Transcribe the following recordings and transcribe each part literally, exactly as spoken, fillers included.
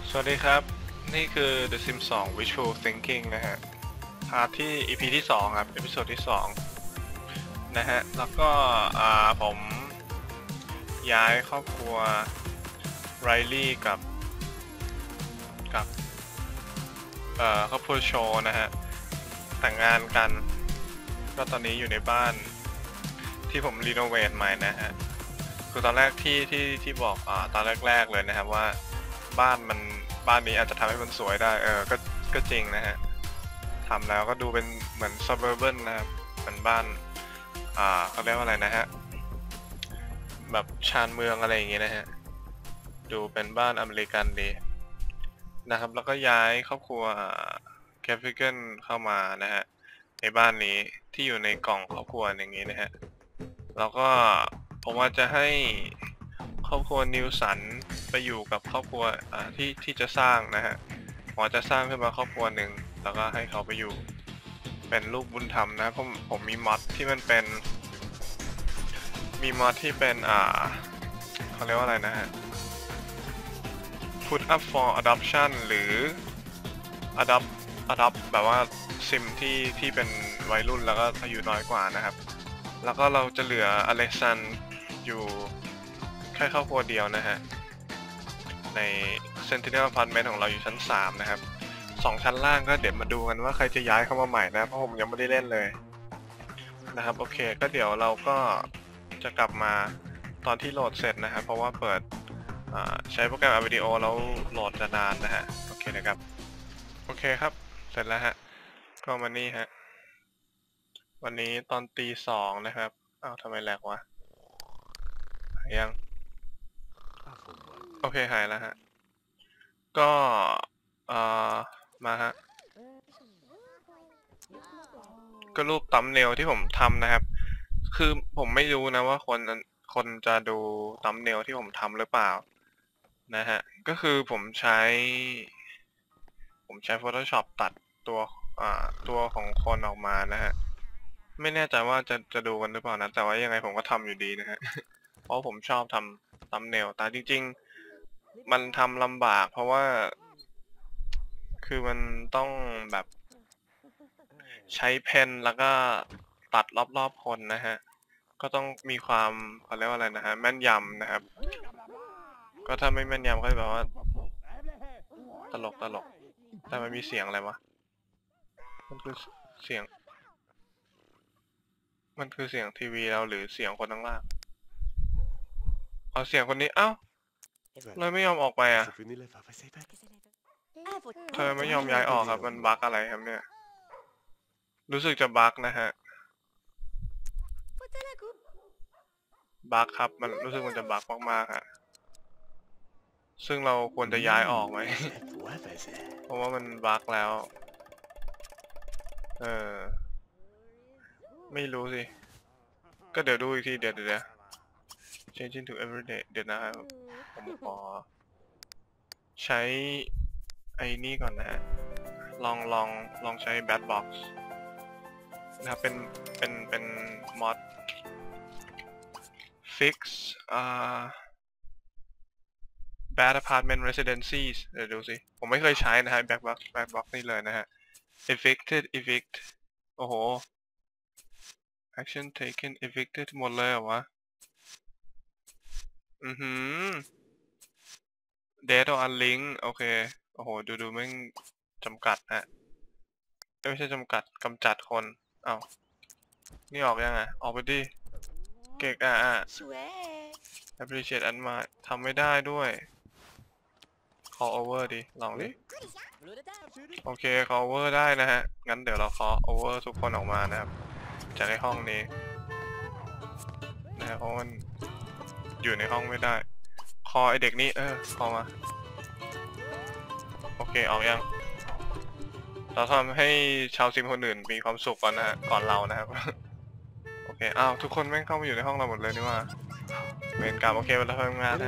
สวัสดีครับนี่คือ The Sims ทู Visual Thinking นะฮะพาร์ทที่ อี พี ที่สองครับเอพิโซดที่สองนะฮะแล้วก็ผมย้ายครอบครัวไรลี่กับกับเอ่อครอบครัวโชว์นะฮะแต่งงานกันก็ตอนนี้อยู่ในบ้านที่ผมรีโนเวทใหม่นะฮะคือตอนแรกที่ที่ที่บอกอ่าตอนแรกๆเลยนะครับว่าบ้านมันบ้านนี้อาจจะทำให้มันสวยได้เออก็ก็จริงนะฮะทำแล้วก็ดูเป็นเหมือน suburban นะครับเหมือนบ้านอ่าเขาเรียกว่าอะไรนะฮะแบบชานเมืองอะไรอย่างเงี้ยนะฮะดูเป็นบ้านอเมริกันดีนะครับแล้วก็ย้ายครอบครัวแคฟฟิเกนเข้ามานะฮะในบ้านนี้ที่อยู่ในกล่องครอบครัวอย่างงี้นะฮะแล้วก็ผมว่าจะให้ครอบครัวนิวสันไปอยู่กับครอบครัวที่ที่จะสร้างนะฮะผมจะสร้างขึ้นมาครอบครัวหนึ่งแล้วก็ให้เขาไปอยู่เป็นลูกบุญธรรมนะผมผมมีมอดที่มันเป็นมีมอดที่เป็นอ่าเขาเรียกว่าอะไรนะฮะ put up for adoption หรือ adopt adopt แบบว่าซิมที่ที่เป็นวัยรุ่นแล้วก็อายุน้อยกว่านะครับแล้วก็เราจะเหลืออเล็กซานอยู่แค่ครอบครัวเดียวนะฮะใน Sentinel Apartment ของเราอยู่ชั้นสามนะครับสองชั้นล่างก็เดี๋ยวมาดูกันว่าใครจะย้ายเข้ามาใหม่นะเพราะผมยังไม่ได้เล่นเลยนะครับโอเคก็เดี๋ยวเราก็จะกลับมาตอนที่โหลดเสร็จนะครับเพราะว่าเปิดใช้โปรแกรมอัดวิดีโอแล้วโหลดจะนานนะฮะโอเคนะครับโอเคครับเสร็จแล้วฮะก็มานี่ฮะวันนี้ตอนตีสองนะครับอ้าวทำไมแหลกวะหายยังโอเคหายแล้วฮะก็เอ่อมาฮะก็รูปตัมเนลที่ผมทำนะครับคือผมไม่รู้นะว่าคนคนจะดูตัมเนลที่ผมทำหรือเปล่านะฮะก็คือผมใช้ผมใช้ Photoshop ตัดตัวอ่าตัวของคนออกมานะฮะไม่แน่ใจว่าจะจะดูกันหรือเปล่านะแต่ว่ายังไงผมก็ทำอยู่ดีนะฮะเพราะผมชอบทำตัมเนลแต่จริงๆมันทำลำบากเพราะว่าคือมันต้องแบบใช้เพนแล้วก็ตัดรอบๆคนนะฮะก็ต้องมีความเขาเรียกว่าอะไรนะฮะแม่นยำนะครับก็ถ้าไม่แม่นยำก็แบบว่าตลกตลกแต่มันมีเสียงอะไรวะมันคือเสียงมันคือเสียงทีวีเราหรือเสียงคนข้างล่างเอาเสียงคนนี้เอ้าเลยไม่ยอมออกไปอ่ะเธอไม่ยอมย้ายออกครับมันบั๊กอะไรครับเนี่ยรู้สึกจะบั๊กนะฮะบั๊กครับมันรู้สึกมันจะบั๊กมากๆฮะซึ่งเราควรจะย้ายออกไหม เพราะว่ามันบั๊กแล้วเออไม่รู้สิก็เดี๋ยวดูอีกทีเดี๋ยวเดี๋ยว change into everyday เดี๋ยวนะครับผมขอใช้ไอ้นี่ก่อนนะฮะลองลองลองใช้ bad box นะครับเป็นเป็นเป็นมอด fix อ่า bad apartment residencies เดี๋ยวดูสิผมไม่เคยใช้นะฮะ bad box bad box นี่เลยนะฮะ evicted evict โอ้โห action taken evicted หมดเลยเหรอวะอือหือ dead or unlink โอเคโอ้โหดูดูแม่งจำกัดฮะไม่ใช่จำกัดกำจัดคนอ้าวนี่ออกยังไงออกไปดิเก่งอ่ะอ่ะ appreciate and มาทำไม่ได้ด้วย call over ดิลองดิโอเค call over ได้นะฮะงั้นเดี๋ยวเรา call over ทุกคนออกมานะครับจากในห้องนี้นะเพราะมันอยู่ในห้องไม่ได้ call ไอเด็กนี้เออ call มาโอเคออกยังเราทำให้ชาวซิมคนอื่นมีความสุขก่อนนะฮะก่อนเรานะครับโอเคอ้าวทุกคนแม่งเข้ามาอยู่ในห้องเราหมดเลยนี่ว่าเวรกรรมโอเคเราทำงานนะ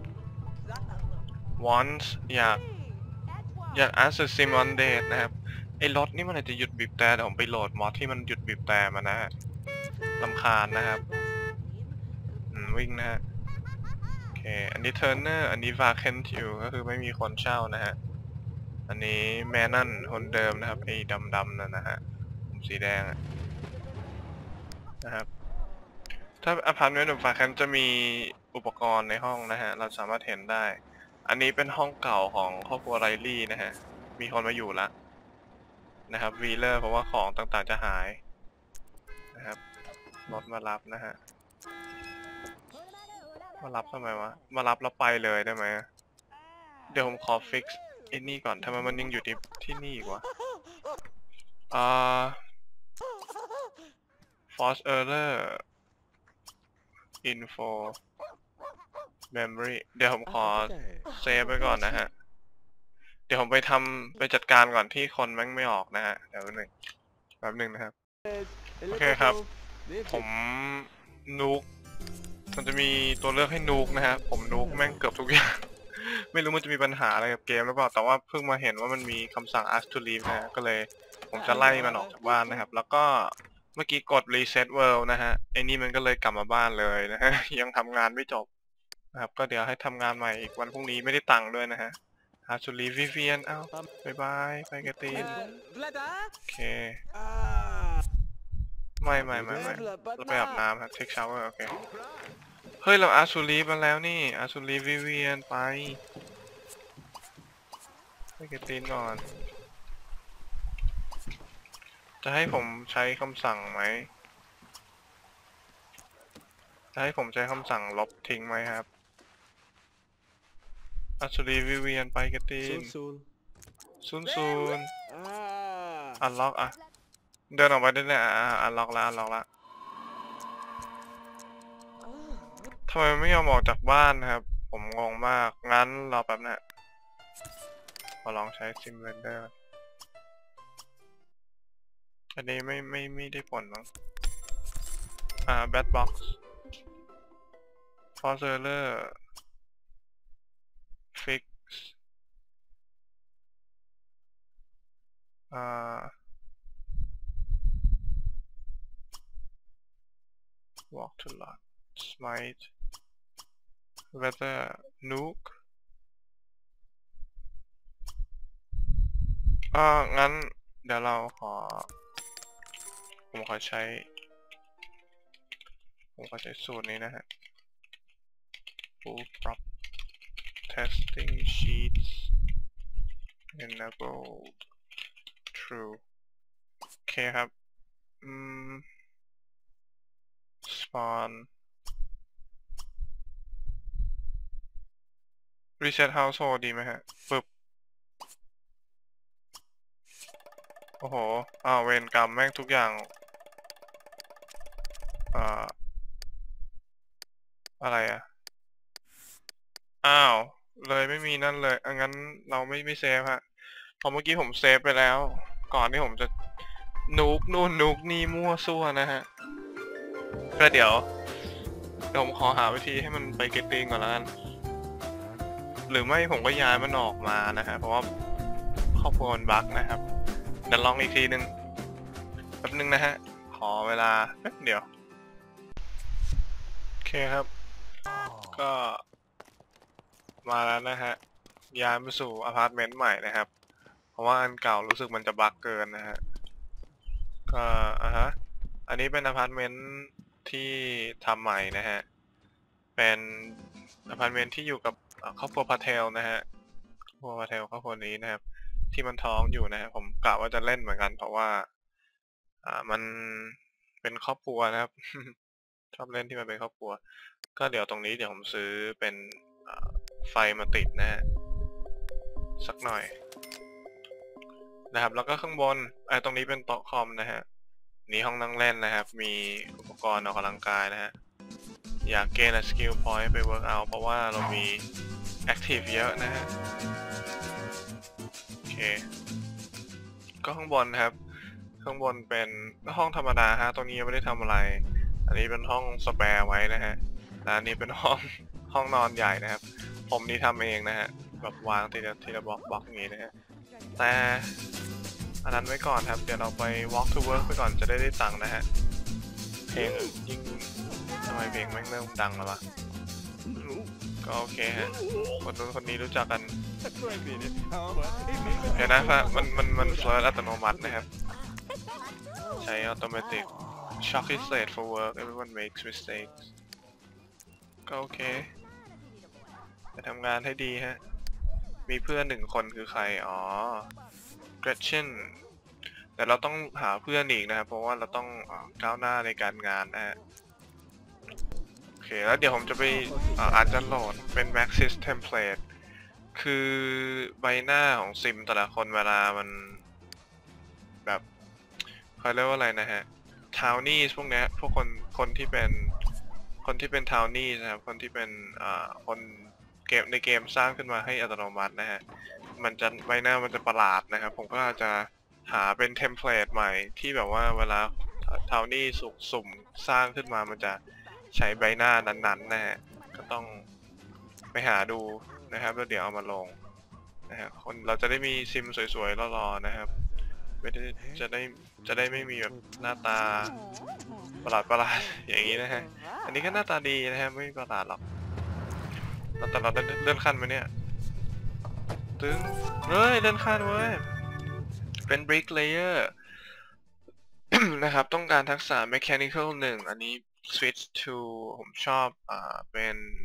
once อยากอยาก ask the sim on date นะครับไอ้รถนี่มันอาจจะหยุดบีบแต่เดี๋ยวผมไปโหลดมอดที่มันหยุดบีบแต่มานะฮะรำคาญนะครับอืมวิ่งนะฮะโอเคอันนี้ Turner อันนี้ Vacant อยู่ก็คือไม่มีคนเช่านะฮะอันนี้แมนนั่นคนเดิมนะครับไอ้ดำๆนั่นนะฮะผมสีแดงนะครับถ้าอพาร์ตเมนต์แบบ Vacant จะมีอุปกรณ์ในห้องนะฮะเราสามารถเห็นได้อันนี้เป็นห้องเก่าของครอบครัวไรลี่นะฮะมีคนมาอยู่ละนะครับวีเลอร์เพราะว่าของต่างๆจะหายนะครับรถมารับนะฮะมารับทำไมวะมารับแล้วไปเลยได้ไหมเดี๋ยวผมขอฟิกซ์ไอ้นี่ก่อนทำไมมันยังอยู่ที่ที่นี่อีกวะอ่า false error info memory เดี๋ยวผมขอเซฟไว้ก่อนนะฮะเดี๋ยวผมไปทำไปจัดการก่อนที่คนแม่งไม่ออกนะฮะเดี๋ยวหนึ่งแป๊บหนึ่งนะครับโอเคครับผมนูกมันจะมีตัวเลือกให้นูกนะฮะผมนูกแม่งเกือบทุกอย่าง ไม่รู้มันจะมีปัญหาอะไรกับเกมหรือเปล่าแต่ว่าเพิ่งมาเห็นว่ามันมีคำสั่ง ask to leave นะฮะก็เลยผมจะไล่มันออกจากบ้านนะครับแล้วก็เมื่อกี้กด reset world นะฮะไอ้นี่มันก็เลยกลับมาบ้านเลยนะฮะ ยังทำงานไม่จบนะครับก็เดี๋ยวให้ทำงานใหม่อีกวันพรุ่งนี้ไม่ได้ตังค์ด้วยนะฮะ ask to leave Vivian เอ้าบายบายไปกระตีนโอเคไม่ไม่ไม่ไม่เราไปอาบน้ำครับ take shower โอเคเฮ้ยเราอาซูลีมาแล้วนี่อาซูลีวิเวียนไปไปกระตีนก่อนจะให้ผมใช้คำสั่งไหมจะให้ผมใช้คำสั่งลบทิ้งไหมครับอาซูลีวิเวียนไปกระตีนซูนซูนซูนอันล็อกอ่ะเดินออกไปได้เลยอ่ะอันล็อกละอันล็อกละทำไมไม่ยอมออกจากบ้านนะครับผมงงมากงั้นรอแป๊บนะขอลองใช้ซิมเรนเดอร์อันนี้ไม่ไม่ไม่ได้ผลมั้งอ่าแบทบ็อกซ์ฟอร์เซอร์เลอร์ฟิกซ์อ่า walk to lot smite weather nuke อ่างั้นเดี๋ยวเราขอผมขอใช้ผมขอใช้สูตรนี้นะฮะ full prop testing sheets enable true โอเคครับอืม spawn reset household ดีไหมฮะปึ๊บโอ้โหอ้าวเวรกรรมแม่งทุกอย่างอ่าอะไรอ่ะอ้าวเลยไม่มีนั่นเลยอ่ะงั้นเราไม่ไม่เซฟฮะพอเมื่อกี้ผมเซฟไปแล้วก่อนที่ผมจะนูกนู่นนูกนี่มั่วซั่วนะฮะก็เดี๋ยวเดี๋ยวผมขอหาวิธีให้มันไปเก็ตติ้งก่อนแล้วกันหรือไม่ผมก็ย้ายมันออกมานะฮะเพราะว่าครอบครัวมันบั๊กนะครับเดี๋ยวลองอีกทีนึงแป๊บนึงนะฮะขอเวลาแป๊บเดียวโอเคครับก็มาแล้วนะฮะย้ายมาสู่อพาร์ตเมนต์ใหม่นะครับเพราะว่าอันเก่ารู้สึกมันจะบั๊กเกินนะฮะก็อ่ะฮะอันนี้เป็นอพาร์ตเมนต์ที่ทำใหม่นะฮะเป็นอพาร์ตเมนต์ที่อยู่กับครอบครัวพาเทลนะฮะครอบครัวพาเทลครอบครัวนี้นะครับที่มันท้องอยู่นะฮะผมกะว่าจะเล่นเหมือนกันเพราะว่าอ่ามันเป็นครอบครัวนะครับ ชอบเล่นที่มันเป็นครอบครัวก็เดี๋ยวตรงนี้เดี๋ยวผมซื้อเป็นไฟมาติดนะฮะสักหน่อยนะครับแล้วก็ข้างบนไอ้ตรงนี้เป็นโต๊ะคอมนะฮะนี่ห้องนั่งเล่นนะครับมีอุปกรณ์ออกกำลังกายนะฮะอยากเกณฑ์สกิลพอยต์ไปเวิร์กเอาเพราะว่าเรามีแอคทีฟเยอะนะฮะโอเคก็ข้างบนนะครับข้างบนเป็นห้องธรรมดาฮะตรงนี้ยังไม่ได้ทำอะไรอันนี้เป็นห้องสแปร์ไว้นะฮะและอันนี้เป็นห้องห้องนอนใหญ่นะครับผมนี่ทำเองนะฮะแบบวางทีละทีละบล็อกบล็อกอย่างนี้นะฮะแต่อันนั้นไว้ก่อนครับเดี๋ยวเราไป walk to work ไปก่อนจะได้ได้ตังค์นะฮะเพลงยิ่งทำไมเพลงแม่งเริ่มดังแล้ววะก็โอเคฮะคนนู้นคนนี้รู้จักกันเห็นนะมันมันมันเฟิร์สอัตโนมัตินะครับใช้ automatic shock is late for work everyone makes mistakes ก็โอเคจะทำงานให้ดีฮะมีเพื่อนหนึ่งคนคือใครอ๋อ Gretchen แต่เราต้องหาเพื่อนอีกนะครับเพราะว่าเราต้องก้าวหน้าในการงานนะฮะโอเคแล้วเดี๋ยวผมจะไปอาจจะโหลดเป็น Maxis Template คือใบหน้าของซิมแต่ละคนเวลามันแบบเขาเรียกว่าอะไรนะฮะ Townies พวกนี้พวกคนคนที่เป็นคนที่เป็น Townies นะครับคนที่เป็นคนเกมในเกมสร้างขึ้นมาให้อัตโนมัตินะฮะมันจะใบหน้ามันจะประหลาดนะครับผมก็จะหาเป็นเทมเพลตใหม่ที่แบบว่าเวลาเทานี่สุกสุ่มสร้างขึ้นมามันจะใช้ใบหน้านั้นๆนะฮะก็ต้องไปหาดูนะครับแล้วเดี๋ยวเอามาลงนะฮะคนเราจะได้มีซิมสวยๆรอๆนะครับไม่ได้จะได้จะได้ไม่มีแบบหน้าตาประหลาดประหลาดอย่างนี้นะฮะอันนี้ก็หน้าตาดีนะฮะไม่ประหลาดหรอกแต่เราเลื่อนขั้นไปเนี่ยตึงเฮ้ยเลื่อนขั้นเว้ยเป็น bricklayer นะครับต้องการทักษะ mechanical หนึ่งอันนี้ switch to ผมชอบอ่าเป็น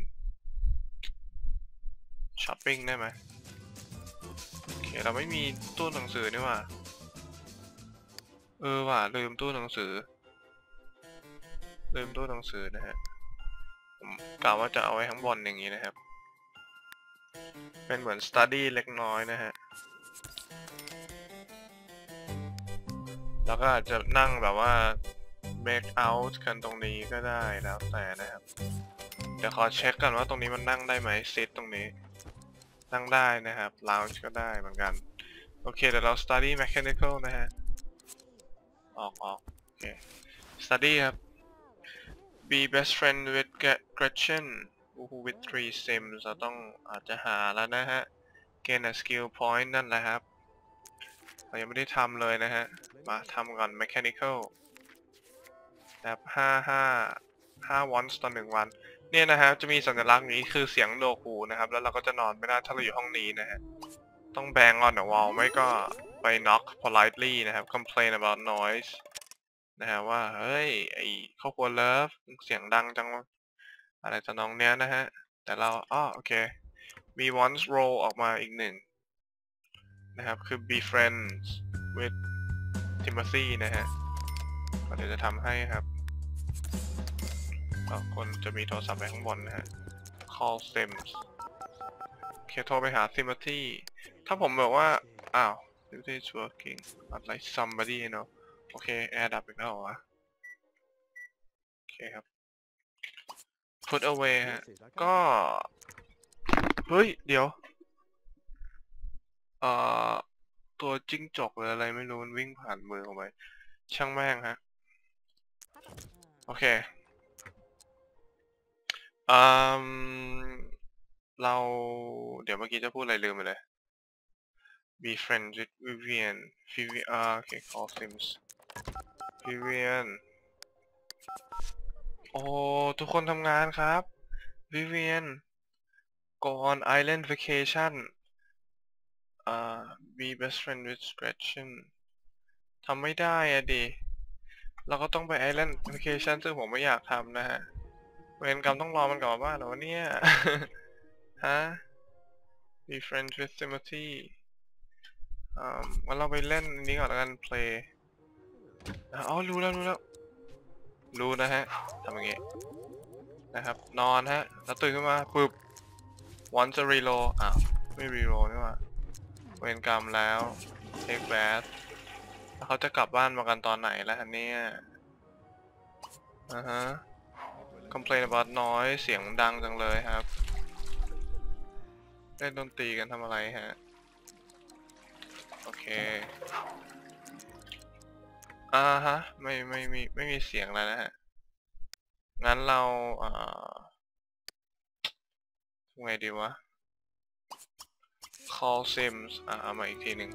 shopping ได้ไหมโอเคเราไม่มีตู้หนังสือนี่ว่าเออว่ะลืมตู้หนังสือลืมตู้หนังสือนะฮะผมกล่าวว่าจะเอาไว้ข้างบนอย่างนี้นะครับเป็นเหมือน study เล็กน้อยนะฮะแล้วก็อาจจะนั่งแบบว่า make out กันตรงนี้ก็ได้แล้วแต่นะครับเดี๋ยวขอเช็คกันว่าตรงนี้มันนั่งได้ไหม sit ตรงนี้นั่งได้นะครับ lounge ก็ได้เหมือนกันโอเคเดี๋ยวเรา study mechanical นะฮะออกออกโอเค study ครับ be best friend with Gretchen with three sims เราต้องอาจจะหาแล้วนะฮะ gain a skill point นั่นแหละครับเรายังไม่ได้ทำเลยนะฮะมาทำก่อน mechanical แบบห้าห้าห้าวันต่อหนึ่งวันเนี่ยนะฮะจะมีสัญลักษณ์นี้คือเสียงโดกหูนะครับแล้วเราก็จะนอนไม่ได้ถ้าเราอยู่ห้องนี้นะฮะต้อง bang on the wall ไม่ก็ไป knock politely นะครับ complain about noise นะฮะว่าเฮ้ยไอครอบครัวเลิฟเสียงดังจังอะไรจะน้องเนี้ยนะฮะแต่เราอ้อโอเคมี once roll ออกมาอีกหนึ่งนะครับคือ be friends with Timothy นะฮะเดี๋ยวจะทำให้ครับคนจะมีโทรศัพท์ไว้ข้างบนนะฮะ call sims โอเคโทรไปหา Timothy ถ้าผมบอกว่าอ้าว Timothy is working not like somebody เนาะโอเคแอร์ดับอีกแล้วเหรอวะโอเคครับ put away ฮะก็เฮ้ยเดี๋ยวเอ่อตัวจิ้งจกหรืออะไรไม่รู้มันวิ่งผ่านมือออกไปช่างแม่งฮะโอเคอืมเราเดี๋ยวเมื่อกี้จะพูดอะไรลืมไปเลย be friends with Vivian Vivian อ่าโอเค call sims Vivian โอ้ทุกคนทำงานครับ Vivian go on island vacation อ่า be best friend with Gretchen ทำไม่ได้อะดิเราก็ต้องไป island vacation ซึ่งผมไม่อยากทำนะฮะเวรกรรมต้องรอมันกลับมาบ้านเหรอเนี่ยฮะ be friends with Timothy อ่างั้นเราไปเล่นนี้ก่อนแล้วกัน play อ๋อรู้แล้วรู้แล้วรู้นะฮะทำอย่างงี้นะครับนอนฮะแล้วตื่นขึ้นมาปึ๊บ once a reload อ้าวไม่ reload นี่หว่าเวรกรรมแล้ว take bath แล้วเขาจะกลับบ้านมากันตอนไหนแล้วฮะเนี่ยอ่าฮะ complain about noise เสียงดังจังเลยครับเล่นดนตรีกันทำอะไรฮะโอเคอ่าฮะไม่ไม่มีไม่มีเสียงแล้วนะฮะงั้นเราอ่าทำไงดีวะ call sims อ่าเอามาอีกทีหนึ่ง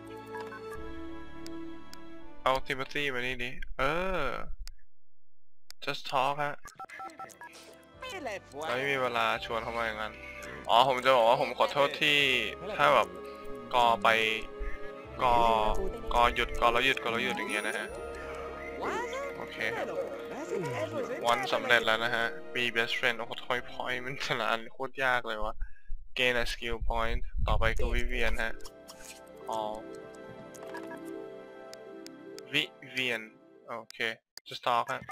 เอา Timothy มานี่ดิเออ just talk ฮะเราไม่มีเวลาชวนเขามาอย่างนั้นอ๋อผมจะบอกว่าผมขอโทษที่ถ้าแบบกอไปกอกอหยุดกอแล้วหยุดกอแล้วหยุดอย่างเงี้ยนะฮะโอเควันสำเร็จแล้วนะฮะ be best friend โอ้โหทอยพอยต์มันขนาดโคตรยากเลยวะ gain a skill point ต่อไปคือวิเวียนฮะอ๋อวิเวียนโอเค just talk ฮะ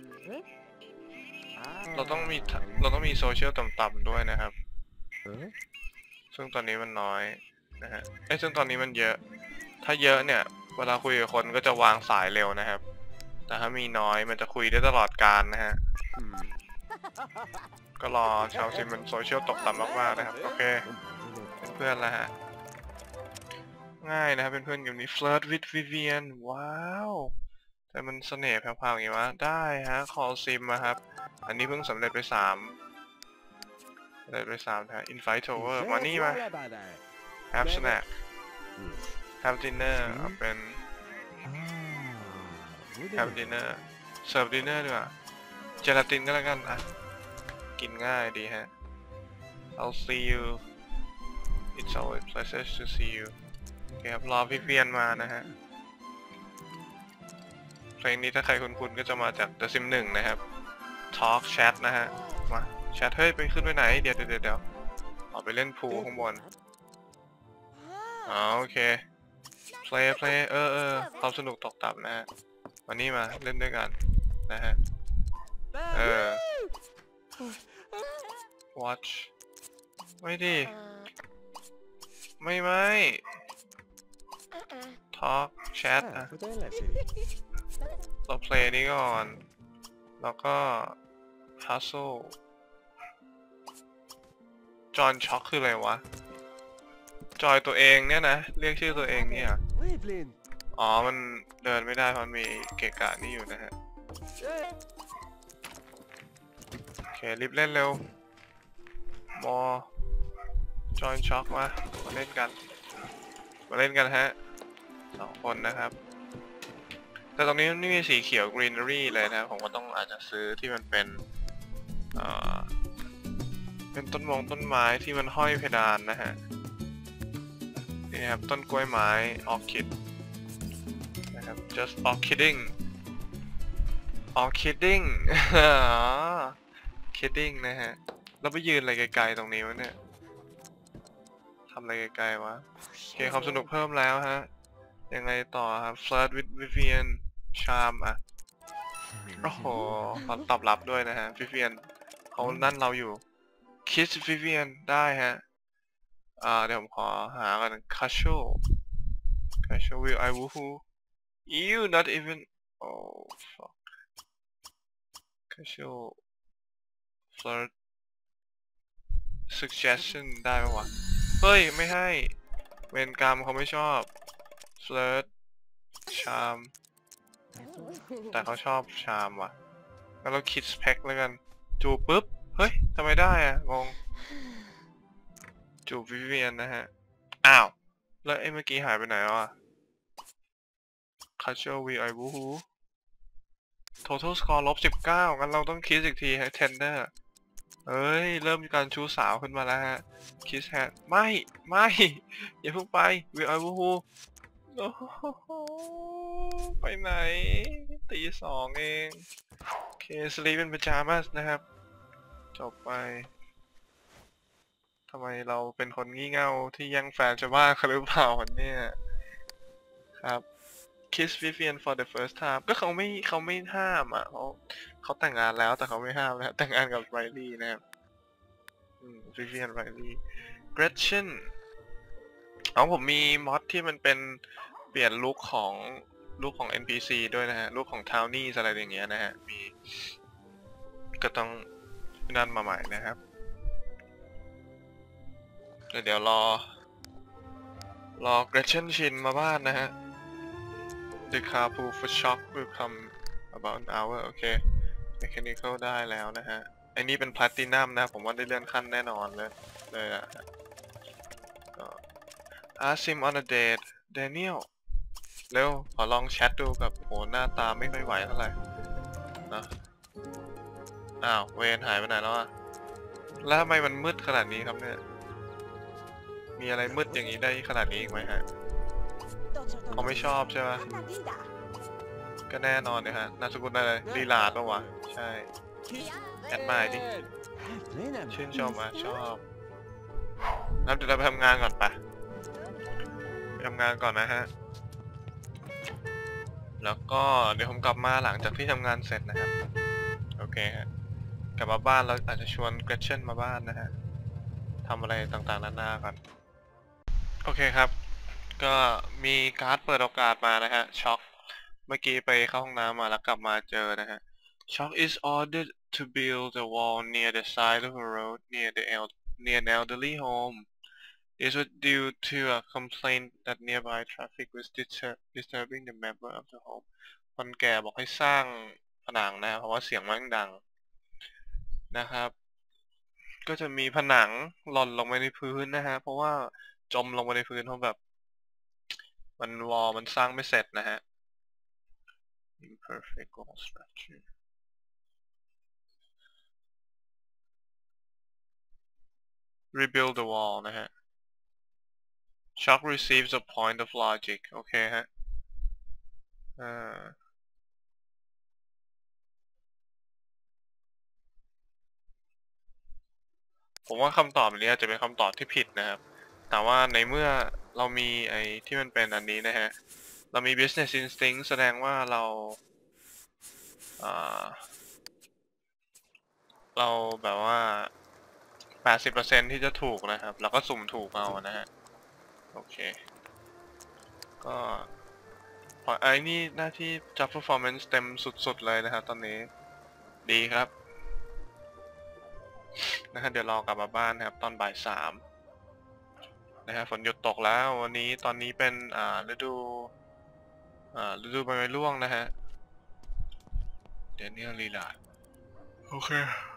เราต้องมีเราต้องมีโซเชียลต่ำๆด้วยนะครับซึ่งตอนนี้มันน้อยนะฮะไอ้ซึ่งตอนนี้มันเยอะถ้าเยอะเนี่ยเวลาคุยกับคนก็จะวางสายเร็วนะครับแต่ถ้ามีน้อยมันจะคุยได้ตลอดกาลนะฮะก็รอชาวซิมมันโซเชียลตกต่ำมากๆนะครับโอเคเป็นเพื่อนแล้วฮะง่ายนะครับเป็นเพื่อนกับนี้ flirt with Vivian ว้าวแต่มันเสน่ห์แผ่วๆอย่างนี้วะได้ฮะ call sim มาครับอันนี้เพิ่งสำเร็จไปสามสำเร็จไปสามนะ invite over มานี่มา have snack have dinner เอาเป็น have dinner เสิร์ฟ dinner ดีกว่าเจลาตินก็แล้วกันอ่ะกินง่ายดีฮะ I'll see you it's always pleasure to see you โอเคครับรอพี่เพียนมานะฮะเพลงนี้ถ้าใครคุ้นๆก็จะมาจาก The Sim หนึ่งนะครับ Talk Chat นะฮะมาแชทเฮ้ยไปขึ้นไปไหนเดี๋ยวเดี๋ยวเดี๋ยวออกไปเล่นพูลข้างบนอ๋อโอเค play play เออเออความสนุกตกต่ำนะฮะวันนี้มาเล่นด้วยกันนะฮะเออ watch ไม่ดิไม่ไม่ talk chat อ่ะเรา play นี้ก่อนแล้วก็ hustle จอยช็อคคืออะไรวะจอยตัวเองเนี่ยนะเรียกชื่อตัวเองเนี่ยอ๋อมันเดินไม่ได้เพราะมันมีเกะกะนี่อยู่นะฮะโอเครีบเล่นเร็วมอจอยช็อคมามาเล่นกันมาเล่นกันฮะสองคนนะครับแต่ตรงนี้นี่มีสีเขียว greenery เลยนะผมก็ต้องอาจจะซื้อที่มันเป็นอ่าเป็นต้นมงต้นไม้ที่มันห้อยเพดานนะฮะนี่ครับต้นกล้วยไม้ออร์คิดนะครับ just orchiding orchiding kidding นะฮะเราไปยืนอะไรไกลๆตรงนี้วะเนี่ยทำอะไรไกลๆวะโอเคความสนุกเพิ่มแล้วฮะยังไงต่อครับ flirt with Vivian charm อ่ะโอ้โหเขาตอบรับด้วยนะฮะ Vivian เขานั่นเราอยู่ kiss Vivian ได้ฮะอ่าเดี๋ยวผมขอหากัน casual casual will I woohoo you not even oh fuck casual flirt suggestion ได้ปะวะเฮ้ยไม่ให้เวรกรรมเขาไม่ชอบ flirt charm แต่เขาชอบ charm ว่ะแล้วเราคิด pack แล้วกันจูบปุ๊บเฮ้ยทำไมได้อะงงจูบวิเวียนนะฮะอ้าวแล้วไอ้เมื่อกี้หายไปไหนวะ Casual V I Woohoo Total Score ลบสิบเก้างั้นเราต้องคิดอีกทีให้ Tender เอ้ยเริ่มมีการชู้สาวขึ้นมาแล้วฮะ Kiss Hand ไม่ไม่อย่าเพิ่งไป V I Woohoo โอ้โหไปไหนตีสองเองโอเค Sleep in Pajamas นะครับจบไปทำไมเราเป็นคนงี่เง่าที่แย่งแฟนชาวบ้านเขาหรือเปล่าเนี่ยครับ Kiss Vivian for the first time ก็เขาไม่เขาไม่ห้ามอ่ะเขาเขาแต่งงานแล้วแต่เขาไม่ห้ามนะแต่งงานกับไรลี่นะครับอืม Vivian Riley Gretchen เอาผมมีมอดที่มันเป็นเปลี่ยนลุคของลุคของ เอ็น พี ซี ด้วยนะฮะลุคของ Townies อะไรอย่างเงี้ยนะฮะมีก็ต้องนั่นมาใหม่นะครับเดี๋ยวรอรอ Gretchen ชินมาบ้านนะฮะ The carpool for shock will come about an hour โอเค Mechanical ได้แล้วนะฮะไอ้นี่เป็น Platinum นะผมว่าได้เลื่อนขั้นแน่นอนเลยเลยอะก็ Ask him on a date Daniel เร็วขอลองแชทดูกับโหหน้าตาไม่ค่อยไหวเท่าไหร่นะอ้าวเวนหายไปไหนแล้วอะแล้วทำไมมันมืดขนาดนี้ครับเนี่ยมีอะไรมืดอย่างนี้ได้ขนาดนี้อีกไหมฮะเขาไม่ชอบใช่ไหมก็แน่นอนเนี่ยฮะนามสกุลอะไรลีลาดปะวะใช่แอดมายดิชื่นชมอ่ะชอบงั้นเดี๋ยวเราไปทำงานก่อนปะไปทำงานก่อนนะฮะแล้วก็เดี๋ยวผมกลับมาหลังจากที่ทำงานเสร็จนะครับโอเคฮะกลับมาบ้านแล้วอาจจะชวนเกรเชนมาบ้านนะฮะทำอะไรต่างๆนานากันโอเคครับก็มีการ์ดเปิดโอกาสมานะฮะช็อกเมื่อกี้ไปเข้าห้องน้ำมาแล้วกลับมาเจอนะฮะ Shock is ordered to build a wall near the side of a road near the el near an elderly home. This was due to a complaint that nearby traffic was distur disturbing the member of the home. คนแก่บอกให้สร้างผนังนะเพราะว่าเสียงมันดังนะครับก็จะมีผนังหล่นลงไปในพื้นนะฮะเพราะว่าจมลงไปในพื้นเพราะแบบมันวอลมันสร้างไม่เสร็จนะฮะ imperfect wall structure rebuild the wall นะฮะ Shock receives a point of logic โอเคฮะอ่าผมว่าคำตอบนี้อาจจะเป็นคำตอบที่ผิดนะครับแต่ว่าในเมื่อเรามีไอ้ที่มันเป็นอันนี้นะฮะเรามี business instinct แสดงว่าเราอ่าเราแบบว่า แปดสิบเปอร์เซ็นต์ ที่จะถูกนะครับแล้วก็สุ่มถูกเอานะฮะโอเคก็พอไอ้นี่หน้าที่ job performance เต็มสุดๆเลยนะครับตอนนี้ดีครับนะฮะเดี๋ยวรอกลับมาบ้านนะครับตอนบ่ายสามนะฮะฝนหยุดตกแล้ววันนี้ตอนนี้เป็นอ่าฤดูอ่าฤดูใบไม้ร่วงนะฮะเดี๋ยวนี้ลีลาโอเค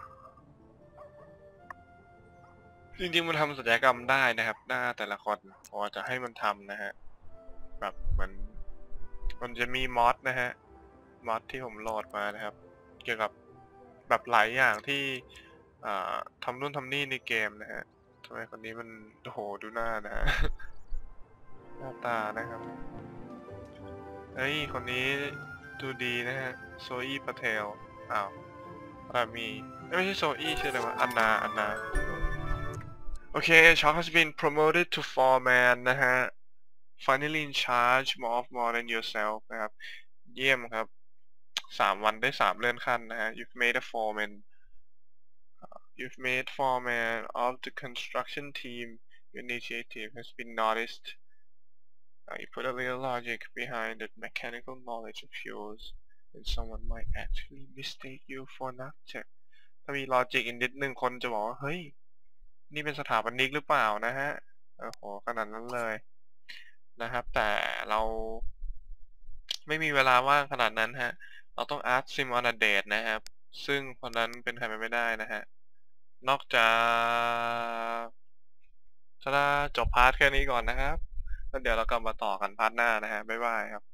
จริงๆมันทำศัลยกรรมได้นะครับหน้าแต่ละคนพอจะให้มันทำนะฮะแบบมันมันจะมีมอดนะฮะมอดที่ผมโหลดมานะครับเกี่ยวกับแบบหลายอย่างที่อ่าทำนู่นทำนี่ในเกมนะฮะทำไมคนนี้มันโอ้โหดูหน้านะฮะหน้าตานะครับเฮ้ยคนนี้ดูดีนะฮะโซอี้ปาเทลอ้าวรามีไม่ใช่โซอี้ชื่ออะไรวะอันนาอันนาโอเค Shock has been promoted to foreman นะฮะ finally in charge more of more than yourself นะครับเยี่ยมครับสามวันได้สามเลื่อนขั้นนะฮะ you've made a foreman you've made foreman of the construction team your initiative has been noticed uh, you put a little logic behind the mechanical knowledge of yours and someone might actually mistake you for an architect ถ้ามี logic อีกนิดนึงคนจะบอกว่าเฮ้ยนี่เป็นสถาปนิกหรือเปล่านะฮะโอ้โหขนาดนั้นเลยนะครับแต่เราไม่มีเวลาว่างขนาดนั้นฮะเราต้อง ask Sim on a date นะครับซึ่งคนนั้นเป็นใครไปไม่ได้นะฮะนอกจากถ้าจบพาร์ทแค่นี้ก่อนนะครับแล้วเดี๋ยวเรากลับมาต่อกันพาร์ทหน้านะฮะบ๊ายบายครับ